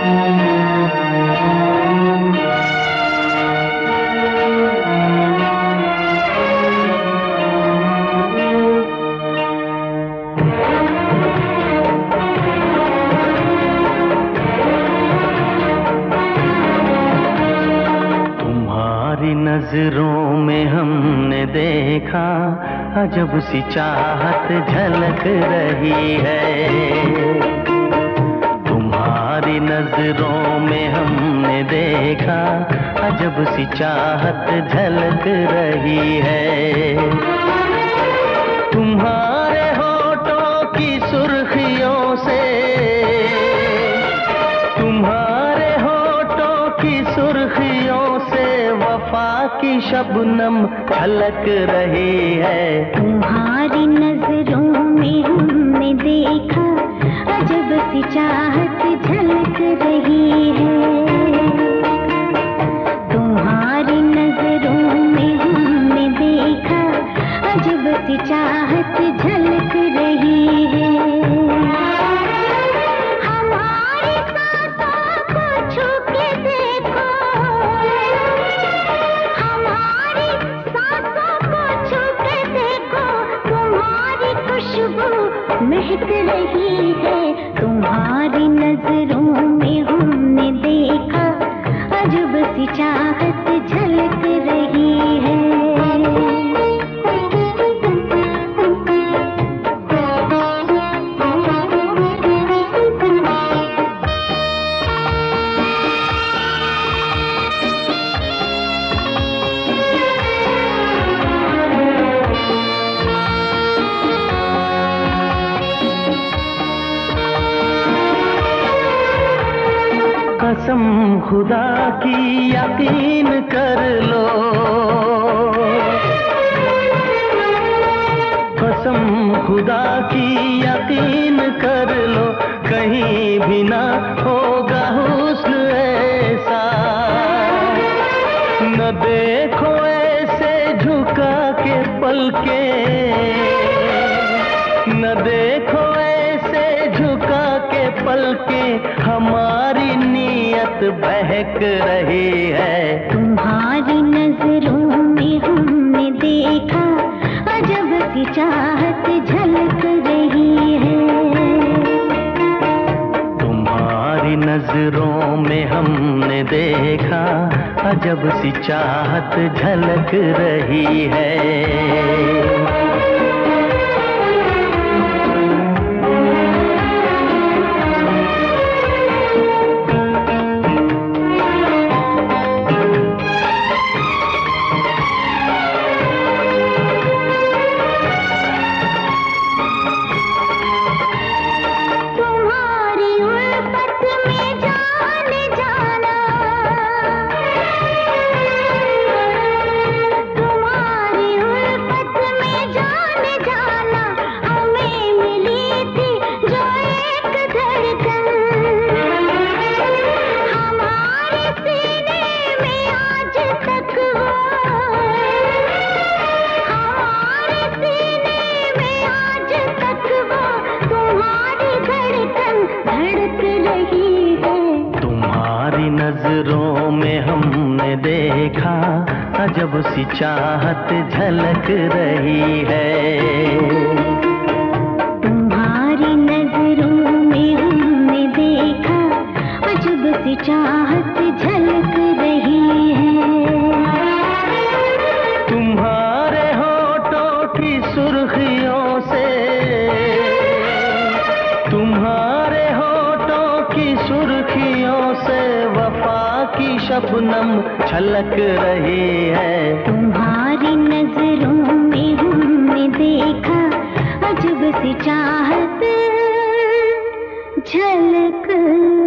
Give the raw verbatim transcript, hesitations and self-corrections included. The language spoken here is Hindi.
नजरों में हमने देखा अजब सी चाहत झलक रही है। तुम्हारी नजरों में हमने देखा अजब सी चाहत झलक रही है। तुम्हारे होठों की सुर्खियों से, तुम्हारे होठों की सुर्खियों से वफा की शबनम झलक रही है। तुम्हारी नजरों में हमने देखा अजब सी चाहत झलक रही है। तुम्हारी नजरों में हमने देखा अजब सी चाहत झलक रही है। हमारी सांसों को छू के देखो, हमारी सांसों को छू के देखो, तुम्हारी खुशबू महक रही है। तुम्हारी नजरों में हमने देखा अजब सी चाहत झलक रही है। कसम खुदा की यकीन कर लो, कसम खुदा की यकीन कर लो, कहीं भी ना होगा हुस्न ऐसा। न देखो ऐसे झुका के पलके, न देखो ऐसे झुका के पलके, हमारी नीयत बहक रही है। तुम्हारी नजरों में हमने देखा अजब सी चाहत झलक रही है। तुम्हारी नजरों में हमने देखा अजब सी चाहत झलक रही है। नजरों में हमने देखा अजब सी चाहत झलक रही है। तुम्हारी नजरों में हमने देखा अजब सी चाहत झलक रही है। तुम्हारे होठों की सुर्खियों से, तुम्हारे होठों की सुर्खियों से वफा की शबनम छलक रही है। तुम्हारी नजरों में हमने देखा अजब सी चाहत झलक